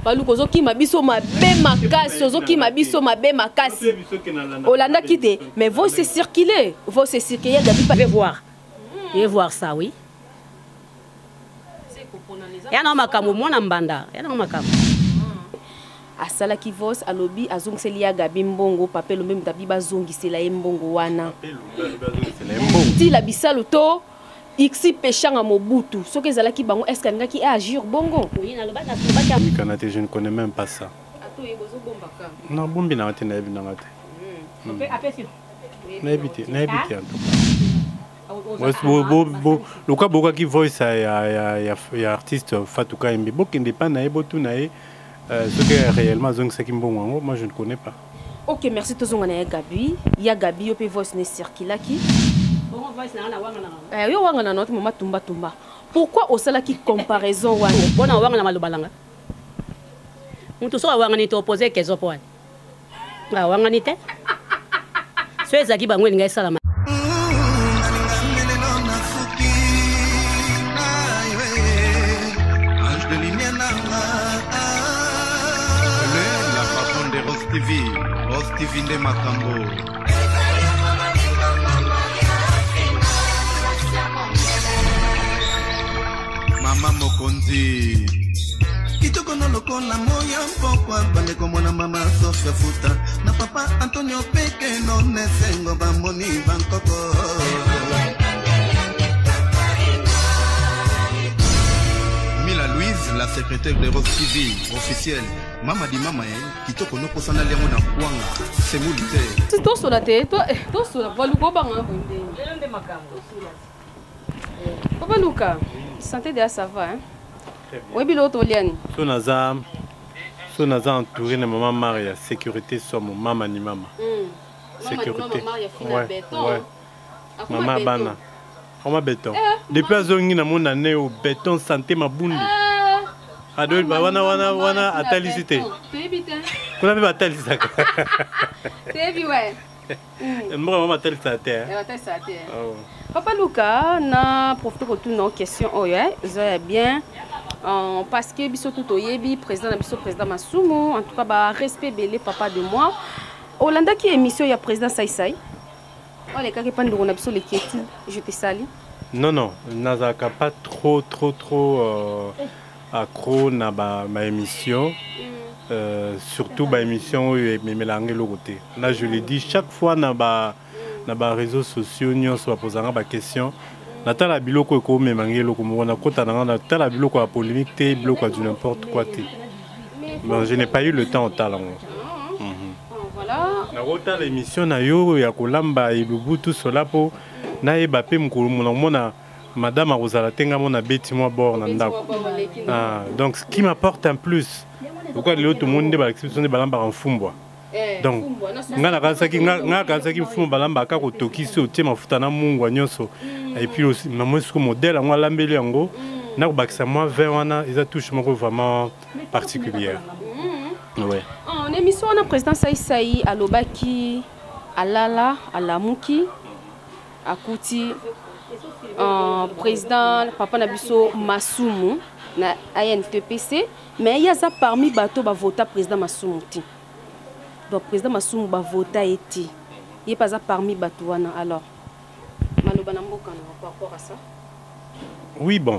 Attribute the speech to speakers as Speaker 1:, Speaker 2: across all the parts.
Speaker 1: Paluku ozoki mabiso mabe makasi, ozoki mabiso mabe makasi. Olanda kite, mais vous se circuler, vous se circuler,
Speaker 2: je vais voir. Je vais voir ça, oui. Yana makamu mwana mbanda, yana makamu.
Speaker 1: Asala ki vos alobi azongiseli ya Gabi mbongo papelo même tabi bazongisela ye mbongo wana. Ti la bisalo to ixi pechanga Mobutu. Soki ezalaki bango est-ce qu'angaki agir bongo?
Speaker 2: Oui, na lobaka
Speaker 3: Kanate, je ne connais même pas ça.
Speaker 1: Ato yebozo bombaka.
Speaker 3: Non, bombi na ngate na yebi na ngate. Na ebiti en tout cas. Le cas beaucoup qui voice ya artiste Fatou Kaimbi beaucoup indépendant et beaucoup nae ce que réellement zong c'est qui bon moi je ne connais pas.
Speaker 1: OK, merci to zonga na Gabi. Ya Gabi yo pe voice ne circula ki.
Speaker 2: Bon voice na wanga na.
Speaker 1: Yo wanga na notre mama tumba tumba. Pourquoi au sala ki comparaison wana?
Speaker 2: Bona wanga na malobalanga. Mutu so wanga ni to opposer kezo po wana. Nga wanga ni te. So ezaki bango linga esala.
Speaker 4: TV de Makambo. Mama Mokonzi. Kitoko no lokola moya mpokwa bande komona mama Sofia Futa na papa Antonio Peke no nesengo bamoni bankoko. Mila Louise, la secrétaire de Rose TV officielle. Mama di mama kitoko no posana lengo na kwanga semulite.
Speaker 1: To solate to sola valuko banga bonde.
Speaker 2: Elende makambo.
Speaker 1: Papa Luka, santé déjà ça va hein? Oui biloto liani.
Speaker 3: So naza entouré na maman Maria sécurité sur mon mama ni mama. Sécurité. Ouais. Maman bana. Comment béton. Depuis azongi na mon année au béton santé mabundi. Adol wana atalicité. Kuna biba atalicité.
Speaker 1: Tebi ouais.
Speaker 3: Moi maman atalicité.
Speaker 1: Papa Luka na profite ko tout nos questions oye, ça bien. Parce que biso tout oyebi président na biso président Masumu en tout cas ba respect belé papa de moi. Olanda qui émission ya président Saïsaï. Oh les cas qui pas ndongo na biso les keti, je te salue.
Speaker 3: Non, nazaka pas trop accro na ma émission. Surtout ma émission mais mélanger le côté. Là je le dis chaque fois na ba réseaux sociaux nous soit posant ba question. Nata la biloko ko me mangé loko mo na kota na nata la biloko a polémique té biloko du n'importe quoi té. Mais je n'ai pas eu le temps au talent.
Speaker 1: Voilà.
Speaker 3: Na kota l'émission na yo ya kolamba et Lubutu cela po na yeba pe mukulu mona madame Rosala tenga mona beti moi bord na ndako. Donc ce qui m'apporte un plus. Pourquoi le tout le monde ba exception de balamba en fumbwa. Donc ngana kansaki mfumu balamba ka ko tokisi o tema futana mungwa nyonso. Et puis aussi maman ce modèle en lambeli yango na ko bakisa moi vers wana ils a touche moko vraiment particulière. Ouais.
Speaker 1: En émission on a président Saïsaï alobaki alala alamuki akuti président papa nabiso Masumu na ANTPC mais il y a ça parmi bateau ba vota président Masumu ti. Donc président Masumu ba vota eti. Il est pas parmi bateau wana alors. Maloba na mboka par rapport à ça.
Speaker 3: Oui bon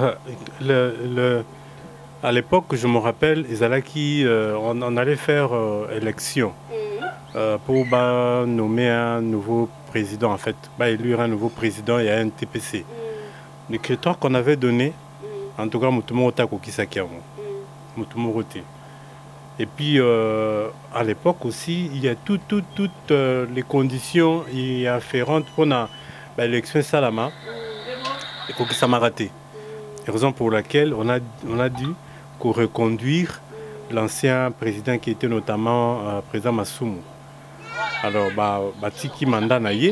Speaker 3: à l'époque je me rappelle Izalaki on allait faire élection pour nommer un nouveau président en fait, élire un nouveau président et un TPC. Le critère qu'on avait donné en tout cas Mutumo Otako Kisakiamo. Mutumo Roté. Et puis à l'époque aussi il y a toutes les conditions afférentes pour l'élection Salama et Kokisama raté. Raison pour laquelle on a dû reconduire l'ancien président qui était notamment président Masumu. Alors, Tiki Manda Naye,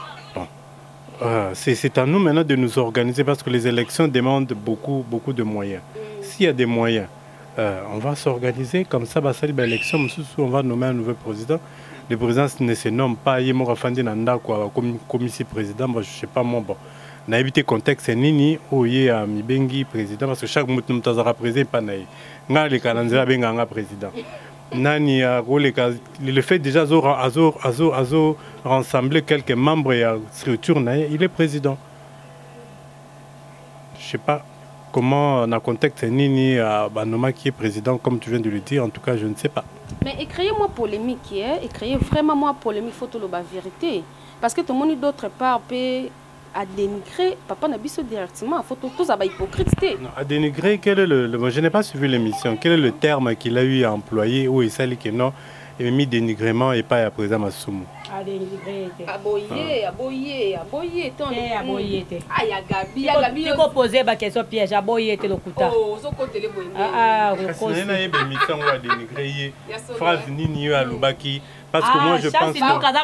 Speaker 3: c'est à nous maintenant de nous organiser parce que les élections demandent beaucoup de moyens. S'il y a des moyens, on va s'organiser comme ça, l'élection, on va nommer un nouveau président. Le président ne se nomme pas, il est mort à Nanda comme commissaire président, moi je ne sais pas moi. Bon. na évité contexte nini oye a mibengi président parce que chaque mutu mutazara président pas naï nga le kananzela benga nga président nani le fait déjà azo rassembler quelques membres et structure naï il est président. Je sais pas comment dans le contexte nini Banoma qui est président comme tu viens de le dire, en tout cas je ne sais pas.
Speaker 1: Mais écriez-moi polémique, écriez vraiment moi polémique, faut tout le vérité. Parce que tout le monde d'autre part peut à dénigrer papa Nabiso directement, faut tout ça hypocrite.
Speaker 3: À dénigrer, quel est je n'ai pas suivi l'émission, quel est le terme qu'il a eu à employer où il s'est que non, il a mis dénigrement et pas à présent Masumu.
Speaker 2: À dénigrer.
Speaker 1: Aboyer. Ah, ya Gabi.
Speaker 2: Tu peux poser ma question piège, aboyer le couteau.
Speaker 1: Oh, zo côté les boy.
Speaker 3: Ah, il y a une émission où à dénigrer phrase nini à Lubaki. Parce que moi je pense que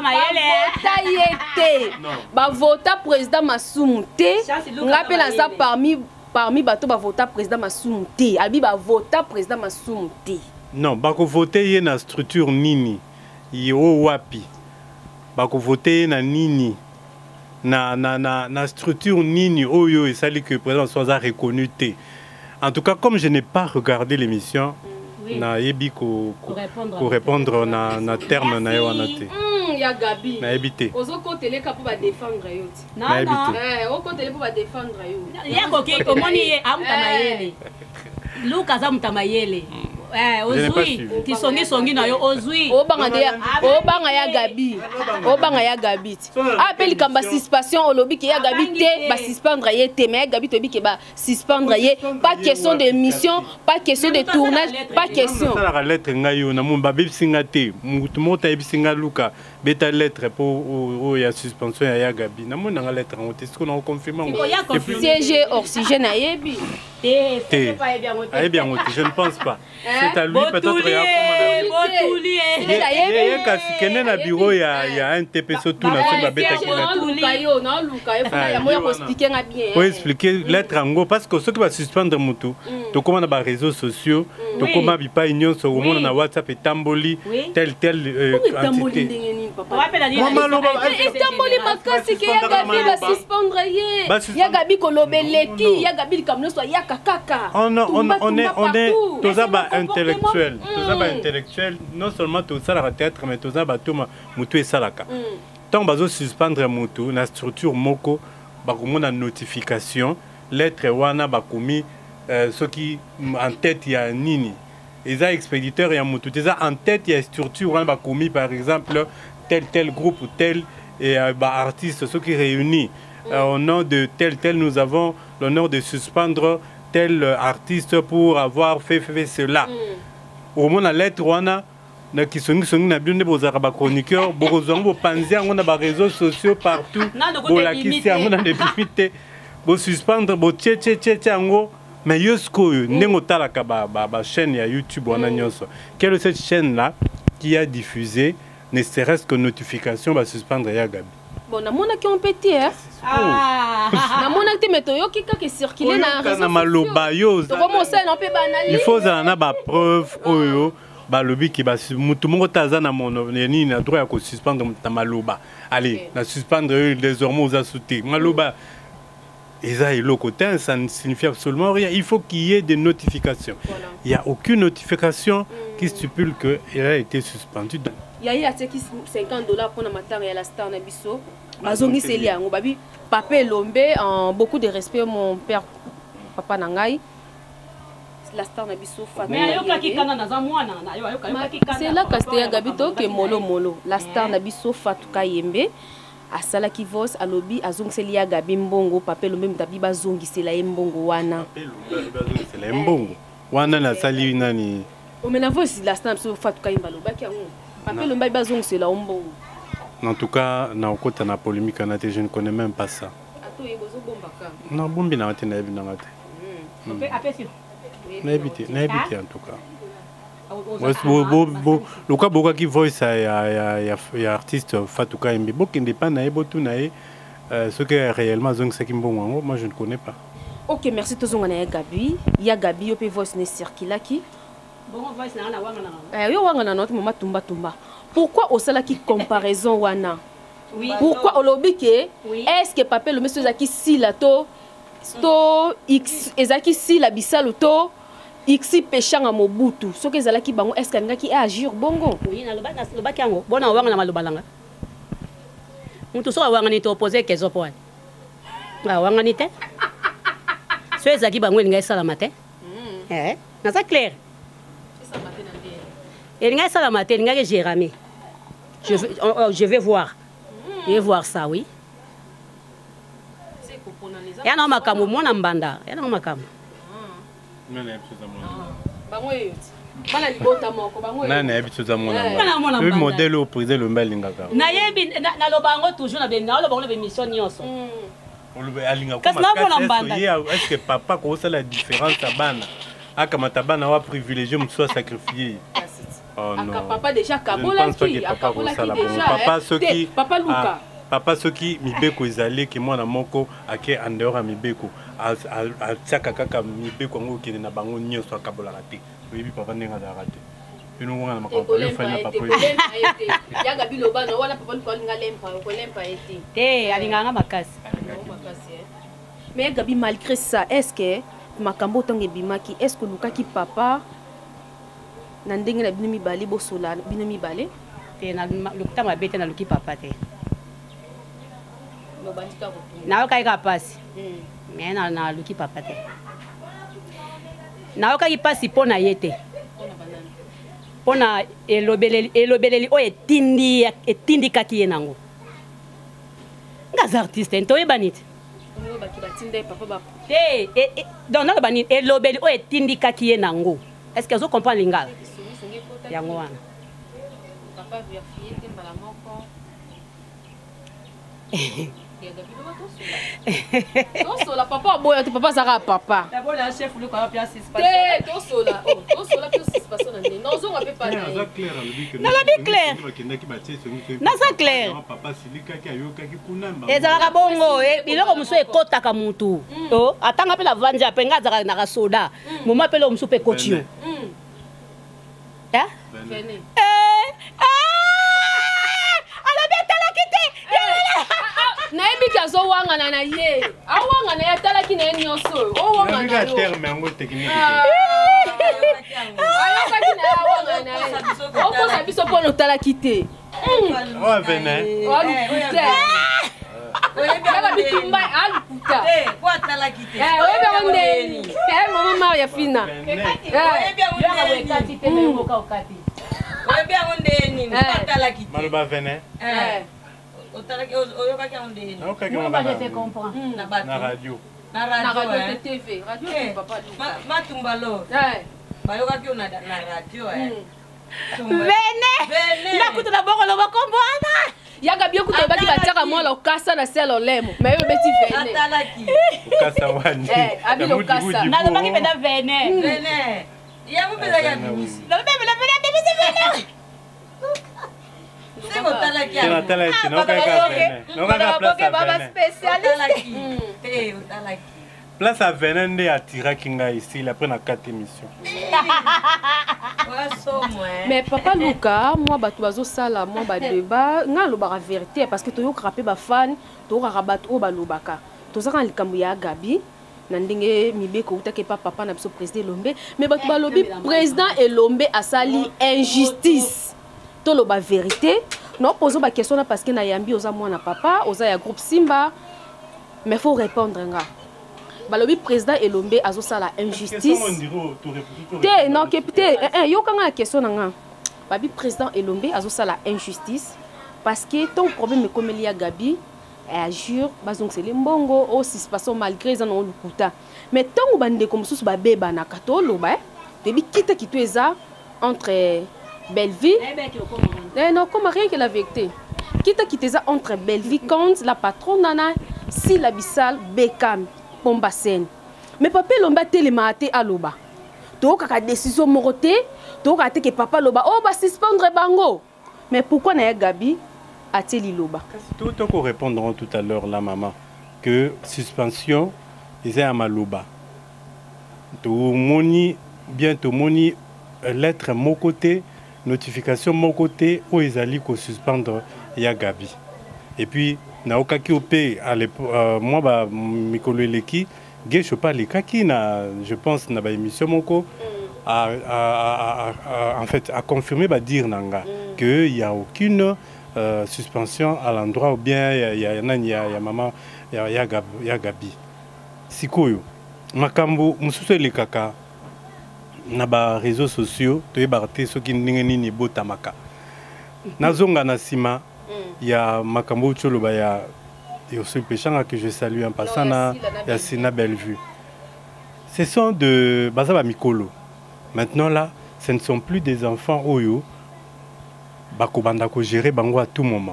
Speaker 1: bah vota président Masumu te ngapela ça parmi bato ba vota président Masumu te abi ba vota président Masumu te
Speaker 3: non bako voter y na structure nini yo wapi bako voter na nini na structure nini oyo et ça que président soit reconnu te. En tout cas comme je n'ai pas regardé l'émission na yebi ko répondre na terme na yo anate
Speaker 1: ya Gabi
Speaker 3: na ebité
Speaker 1: ozo côté ka pour ba défendre yo
Speaker 3: na ebité
Speaker 1: o côté pour ba défendre yo
Speaker 2: ya ko ki ko moni amutamayele Lucas amutamayele ozui kisongi na yo ozui
Speaker 1: obanga ya Gabi appelle kamba suspension olobi ki ya Gabi te ba suspendre ye te mais Gabi to bi ke ba suspendre ye pas question de mission pas question de tournage pas question
Speaker 3: la lettre ngayo na mumba bisinga te mutu mota bisinga Luka beta lettre pour ya suspension ya Gabi na mona nga lettre on est-ce qu'on a confirmé
Speaker 1: siège oxygène à yebi
Speaker 3: je ne pense pas. C'est à lui peut-être il y a un bureau il y a un TP surtout dans ce bête pour expliquer lettre en gros parce que ce qui va suspendre mutu to comment dans les réseaux sociaux to comment pas union sur le monde na WhatsApp et tamboli tel entité
Speaker 1: tamboli makasi que ya Gabi va suspendre ya Gabi kolobeleki ya Gabi comme nous soit ya kaka
Speaker 3: on est tous intellectuels non seulement tous ça la théâtre mais tous tout mutu et salaka tant bazo suspendre mutu na structure moko bakomona notification lettre wana bakomi ce qui en tête il y a nini ils a expéditeur et mutu ça en tête il y a structure wana bakomi par exemple tel groupe ou tel et artiste ceux qui réunit au nom de tel nous avons l'honneur de suspendre tel artiste pour avoir fait cela. Au moins la lettre wana na kisongi na bien bozaka ba chroniqueur bozongo panzia on a ba réseaux sociaux partout pour la kisi on a des limité bo suspendre bo tché ngo mais yosko nengo talaka ba chaîne ya YouTube wana nyonso. Quelle est cette chaîne là qui a diffusé ne serait-ce que notification ba suspendre ya Gabi.
Speaker 1: Bon, na mona qui on pété hein. Na mona qui meto yo ki ka ki circuler na réseau.
Speaker 3: Na maloba yo.
Speaker 1: To commencer on peut banaliser.
Speaker 3: Il faut na ba preuve oyo ba lobi ki ba mutu mongo taza na mono ni na droit ya suspendre ta maloba. Allez, na suspendre désormais aux assoutés. Maloba Eza et l'autre ça ne signifie absolument rien. Il faut qu'il y ait des notifications. Voilà. Il n'y a aucune notification qui stipule qu'elle a été suspendue.
Speaker 1: Il y a $50 pour la star Nabiso. Bazongi Celia, Ngobabi, Papa Lombe, en beaucoup de respect, mon père, Papa Nangai. La star Nabiso Fatou. C'est là que c'était Gabito que Molo. La star Nabiso Fatou Kayembe. Asala ki vos alobi azongiseli ya Gabi mbongo Papa Lombe mutabi bazongisela ye mbongo wana.
Speaker 3: Bazongisela ye mbongo wana na sali nani.
Speaker 1: Omena vos la star Nabiso Fatou Kayemba lobaki yango. Papa Lombe bazongisela mbongo.
Speaker 3: En tout cas, na okota na polémique je ne connais même pas ça.
Speaker 1: Ato yebozo bombaka.
Speaker 3: Na bombi na te na yebi na te. Na ebité en tout cas. Le cas beaucoup qui voice y a artiste Fatou Kayembe beaucoup ne pas naé botu naé ce que réellement zong c'est kimbongo moi je ne connais pas.
Speaker 1: OK merci tozonga na Gabi ya Gabi yo pe voice ne circulaki
Speaker 2: bon voice na wanga na
Speaker 1: yo wanga na notre maman tumba pourquoi au sala qui comparaison wana
Speaker 2: Oui.
Speaker 1: Pourquoi au lobby que
Speaker 2: Oui.
Speaker 1: est-ce que papa le monsieur zaki si la to x ezaki si la bisalo to x pechanga mobutu soki ezalaki bango est-ce que agir bongo?
Speaker 2: Oui, na loba kiango. Bona wanga na malobalanga. Mutu so wanga ni to opposer kezo poa. Ba wanga ni te. So ezaki bango linga sala matin. Na ça clair. Et linga sala matin linga que j'ai ramé. Je vais voir. Je vais voir ça, oui. Ya na makambo mona mbanda. Ya na makambo.
Speaker 1: Bango yoti. Bana libota moko bango.
Speaker 3: Nana habitude mona. Le modèle au président le mbelingaka.
Speaker 2: Na yebi na lobango toujours na be na lobango be mission nyonso.
Speaker 3: Est-ce que papa cause la différence à bana? Akamata bana wa privilégié muso sacrifier. Oh non.
Speaker 1: Papa déjà kabola qui
Speaker 3: papa ceux qui
Speaker 1: papa Luka.
Speaker 3: Papa soki mibeko ezali ke mwana moko ake andora mibeko a tsaka kaka mibeko ngo kene na bango nyonso akabola raté. Oui papa nenga da raté. Pino ngana makambo le fa na papa.
Speaker 1: Ya gabi lobana wala papa ko linga lempa ko lempa eti.
Speaker 2: Alinganga makasi.
Speaker 1: Mais gabi malgré ça est-ce que makambo tonge bimaki est-ce que Luka ki papa na ndenge na bino mibali bosola bino mibale
Speaker 2: te na lukita mabete na luki papa te. Na okai ka pasi. Mais na luki papa te. Na okai pasi pona yete. Pona elobeleli o etindi kaki yenango. Ngaza artiste ntoye banite. Donc na banite elobeli o etindi kaki yenango. Est-ce que vous comprenez lingala? Yango wana.
Speaker 1: Papa vérifier te mbala moko. Tosola papa boya te papa zara papa.
Speaker 2: D'abord la chef le quoi bien 6
Speaker 1: personnes. Tosola oh tosola plus 6 personnes ndé. Non zo ngape pas.
Speaker 3: Na clair
Speaker 2: na lobi clair. Na ça clair.
Speaker 3: Papa silika ki ayoka ki kunamba.
Speaker 2: Ezaka bongo biloko muso ekotaka mutu. To atanga pe la vanja pe ngazaka na soda. Moma pe lo muso pe kotio.
Speaker 1: Venez. Naibi kazo wanga na ye. Awanga na yatala ki na nyonso. O wanga na yo.
Speaker 3: Terme ngo technique.
Speaker 1: Ayoka ki na wanga na. O ko sabiso po no tala kite.
Speaker 3: Oh venez.
Speaker 1: O lukuta. Baba bitumba alukuta.
Speaker 5: Kwa tala kite.
Speaker 1: Oyebi ondeni. Mama Maria Fina.
Speaker 5: Oyebi ondeni.
Speaker 2: Te mengo ka okati.
Speaker 5: Oyebi ondeni. Kwa tala kite.
Speaker 3: Maluba venez.
Speaker 5: Oyoka ki ondeni.
Speaker 3: Okay,
Speaker 2: on va te comprendre.
Speaker 3: Na radio.
Speaker 5: Na
Speaker 1: radio TV. Radio papa.
Speaker 5: Matumbalo. Bayoka ki na radio
Speaker 2: Venez. Na kutu na bongo lo bakombwana.
Speaker 1: Yaga bien kutu baki batiaka mwana okasa na selo lemo. Mais yo beti venez.
Speaker 5: Atalaki.
Speaker 3: Okasa wani.
Speaker 1: Abi lo kasa.
Speaker 2: Na lo baki penda venez.
Speaker 5: Venez. Ya mo pela ya bimisi.
Speaker 2: Lo bebe la bimisi venez.
Speaker 5: C'est mon talaki.
Speaker 3: C'est mon talaki. Non ka
Speaker 1: baba spécialiste.
Speaker 5: Talaki.
Speaker 3: Place à Venende à Tirakinga ici, après na 4 émissions.
Speaker 1: Mais papa Luka, moi batu bazo sala, moi ba débat, nga lo ba vérité parce que toyo krapé ba fan, to rabat o ba lobaka. To saka likambu ya Gabi, na ndenge mibeko utake papa na biso président Lombe, mais batu ba lobi président et Lombe a sali injustice. To lo ba vérité, non poser ba question parce que na yambi oza mwana papa, oza ya groupe Simba, mais faut répondre nga. Balobi président Elombe azosa la injustice. Te non que peut-être yo kanga la question nga. Babi président Elombe azosa la injustice parce que ton problème est comme Elia Gabi agir bazong c'est les mbongo aussi passons malgré ça non lukuta. Mais tant bande comme sous ba beba na katolo ba debi kita kitweza entre Belleville. Non comme rien que la vérité. Kita kiteza entre Belleville quand la patronne nana si la Bissal Bekam Pombasen. Mais papa Lomba télématé à Loba. Donc à décision moroté, donc à que papa Loba oh ba suspendre bango. Mais pourquoi na Gabi a teli Loba?
Speaker 3: Tout qu'on répondront tout à l'heure là maman que suspension ils à Maloba. To moni bientôt moni lettre mon côté, notification mon côté où ils allaient qu'on suspendre ya Gabi. Et puis, naoka ki opé à l'époque, moi ba mikolo eleki, ge chopa le kaki na, je pense na ba émission moko en fait à confirmer ba dire nanga que il y a aucune suspension à l'endroit ou bien il y a maman il y a Gabi. Sikoyo makambo mususu le kaka na ba réseaux sociaux to yebarte soki ndenge nini botamaka nazonga na sima ya makambo cholo ba ya Yossel Péchanga que je salue en passant na ya Sina Bellevue. Ce sont de Bazaba Mikolo. Maintenant là, ce ne sont plus des enfants oyo bako bandako gérer bango à tout moment.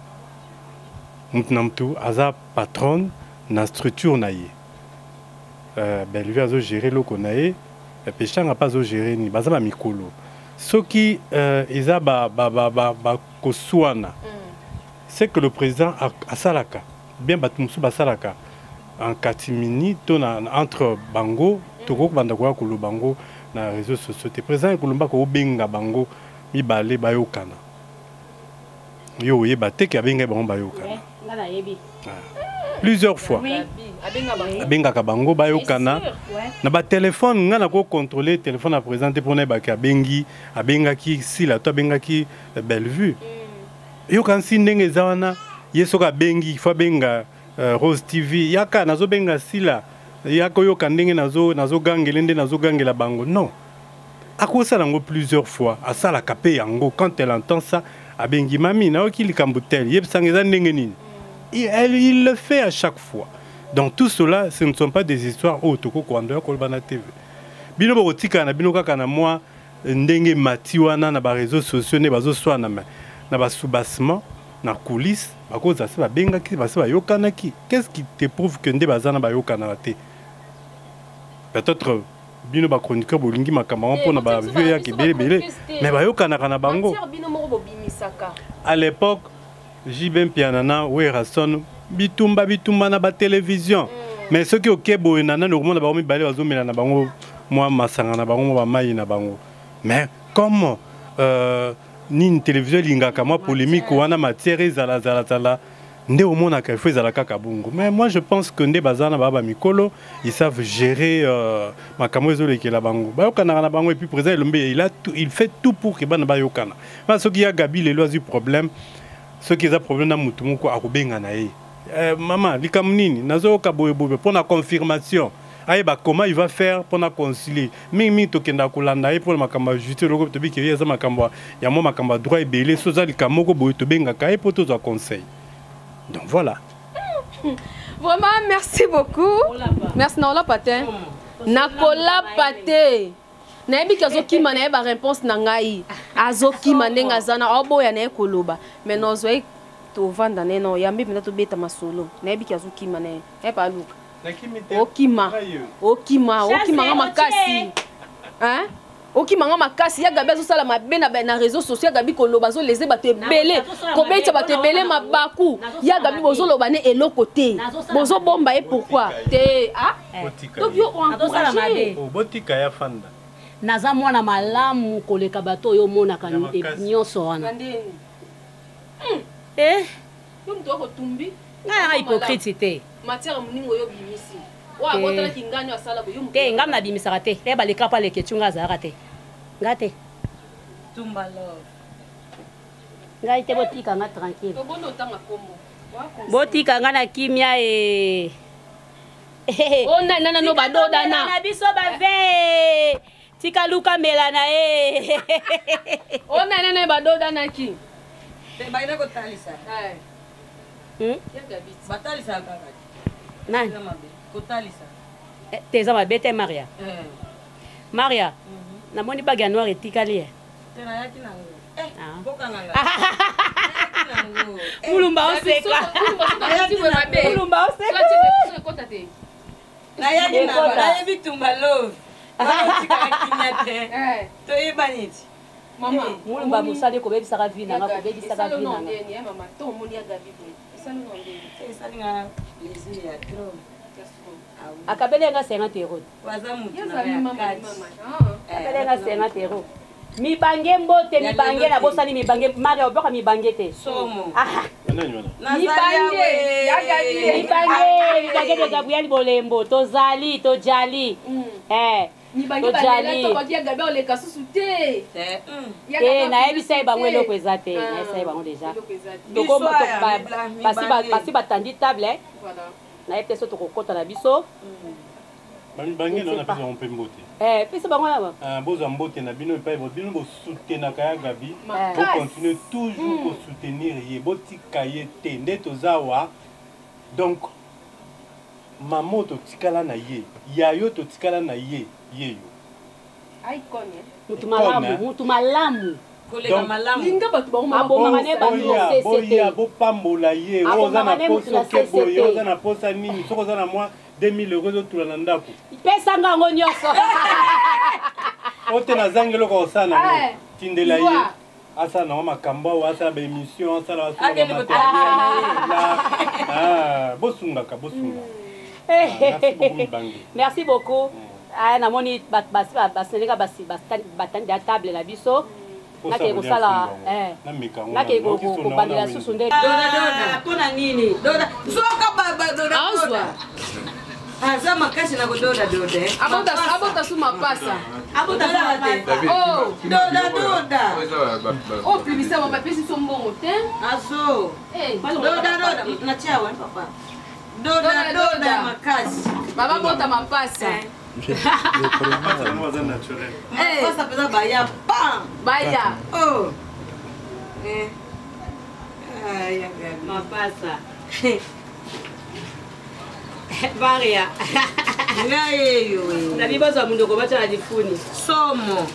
Speaker 3: Mutnamtu aza patronne na structure naie. Bellevue azo gérer loko naie, Péchanga pas zo gérer ni Bazaba Mikolo. Soki eza ba koswana. C'est que le président a salaka bien batumsu basalaka en katimini tona entre bango toko bandako ko bango na réseaux sociaux. Le président kolomba ko benga bango mibale bayokana. Yo yebate ki abenga bango bayokana. Plusieurs fois. Abenga ka bango bayokana. Na ba téléphone ngana ko contrôler téléphone à présenter pour na ba ka bengi abenga ki sila to abenga ki Bellevue. Yo kan si ndenge zawana yesoka bengi fa benga Rose TV yaka nazo benga sila yako yo kandenge nazo gangela ndenge nazo gangela bango non akosa lango plusieurs fois asala kapé yango quand elle entend ça abengi mami na oki likambutel yebsangeza ndenge nini il le fait à chaque fois. Donc tout cela ce ne sont pas des histoires otoko kwando ko bana TV bino botika na bino kaka na moi ndenge matiwana na ba réseaux sociaux ne bazo swana na ba soubassement na coulisses à cause de ça ba benga ki ba sa yokana ki qu'est-ce qui te prouve que ndé bazana ba yokana te peut-être bino ba chroniqueur bolingi makamama pona ba vieux ya ki belé mais ba yokana kana bango à l'époque Jibem Pianana Werason bitumba na ba télévision mais ceux qui okebo nana no monde ba mi balé bazomela na bango moi masanga na bango ba mai na bango mais comment ni télévision lingaka moi polémique wana matière ezala nde omona ka faut ezala kaka bungu mais moi je pense que nde bazana baba mikolo ils savent gérer makambo ezolekela bango bayokana na bango et puis président il fait tout pour que bana bayokana parce que ya Gabi le loisir problème ceux qui ont problème na mutu moko akobenga na ye maman likamnini nazo ka boye pour la confirmation. Comment il va faire pour nous concilier? Mimi tokenda kolanda pour makamba justice loko to biki yeza makamba ya mo makamba droit et belé soza likamoko boye to benga kai pour tous conseil. Donc voilà.
Speaker 1: Vraiment merci beaucoup. Merci Naola Patin. Nakola Paté. Nayebi kazoki mana ba réponse na ngai. Azoki manenga zana oboya na ekoloba. Mais nozwe to vanda neno yambi penda to beta masolo. Nayebi kazoki mana e pa luka. Okima nga makasi hein okima nga makasi ya Gabi zo sala mabe na réseaux sociaux Gabi koloba zo leze bato ebele ko beta bato ebele mabaku ya Gabi bozo loba ne eloko te bozo bomba e pourquoi te ah donc yo encourager
Speaker 3: botika ya fanda
Speaker 2: naza mwana malamu koleka bato yo mona kan nyonso wana
Speaker 1: yo mto ko tumbi
Speaker 2: nga hypocrite te
Speaker 1: matière muningo yo bimisi wa botala kinganyo asala bo yo
Speaker 2: te ngam na bimisaka te te ba leka pa le ketunga azara te ngate
Speaker 5: Tumba love
Speaker 2: ngai te botika nga tranquille
Speaker 1: to bono tanga kombo
Speaker 2: botika nga na kimia
Speaker 1: oh nana no badoda
Speaker 2: na biso ba ve tika luka melana
Speaker 1: oh nana badoda na ki
Speaker 5: te baina ko talisa batalisa kaka
Speaker 2: nani
Speaker 5: kotalisa
Speaker 2: teza mabete Maria Maria namoni baga noir etikali
Speaker 5: tena yaki nango bokanga
Speaker 2: mulumba oseka mulumba oseka
Speaker 5: na yaki nango na bitumba love batika kinyate to ibaniti
Speaker 1: mama
Speaker 2: mulumba musali ko bebisaka vina nga ko bebisaka vina
Speaker 1: mama to moni ya Gabi
Speaker 2: akabele nga 50 euros
Speaker 5: waza mutu
Speaker 1: na
Speaker 2: akabele nga 50 euros mibange mbote mibange na bosani mibange Maria oboka mibange te
Speaker 5: somo
Speaker 2: mibange de Gabriel Bolembo tozali tojali nayebisaye bango eloko eza te nayebisaye bango deja basi batandi table nayebi te so tokokota na biso
Speaker 3: bangi non apesa on peut mbote
Speaker 2: pesa bango na
Speaker 3: boza mbote na bino epai bino bosoutenaka ya Gabi bocontinue toujours kosoutenir ye botika ye te nde tozawa donc mamo totikala na ye yayo totikala na ye yeyo
Speaker 2: mutu malamu
Speaker 3: boya bopambola ye oza na poso ke boye oza na posa nini soki oza na mwa 2000 euros ezotula na ndako
Speaker 2: pesanga yango nyonso
Speaker 3: ote nazangi eloko osala nango tindela ye asala nango makambo awa asala baémission asala bosungaka
Speaker 2: merci beaucoup namoni baseneka batandi ya table na biso nakei kosala nakei kobandela susu nde
Speaker 5: mpona nini soka azwa aza makasi na kododa
Speaker 1: abota su mapasa opimisa mama pesi so mbongo te
Speaker 5: azo doda natiawe papa doda makasi
Speaker 1: baba bota mapasa
Speaker 5: mapasa peza baya pam
Speaker 1: baya
Speaker 5: mapasa
Speaker 2: Maria
Speaker 5: ngayeyo
Speaker 2: nabi bazwa mundoko bacha na difuni
Speaker 5: somo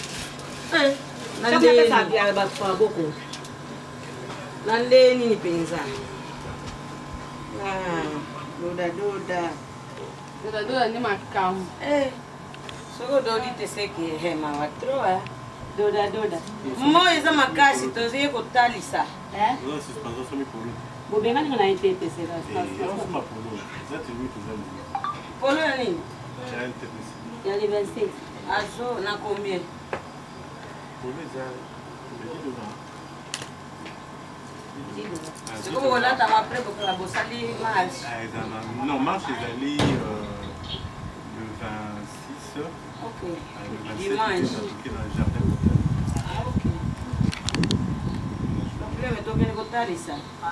Speaker 5: nandeni ni penza
Speaker 1: doda ni makamu
Speaker 5: soko dodi teseki hema watro doda mo eza makasi tozie kotalisa
Speaker 2: bobengani na ITPC
Speaker 5: polo ya nini
Speaker 2: ya le 27
Speaker 5: azo na combien c'est comme on a après pour la bosali marche
Speaker 3: non marche ezali le 26
Speaker 5: ok
Speaker 3: dimanche dans le jardin
Speaker 5: problème tokende kotalisa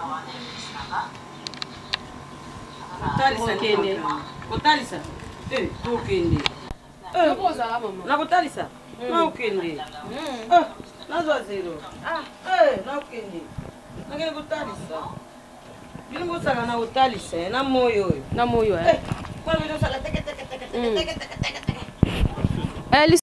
Speaker 5: kotalisa tokende nakotalisa nakokende nazwa zero nakokende nakende kotalisa bino bosaka na kotalisa na moyo oyo
Speaker 1: na moyo
Speaker 5: kwa bino osaka teke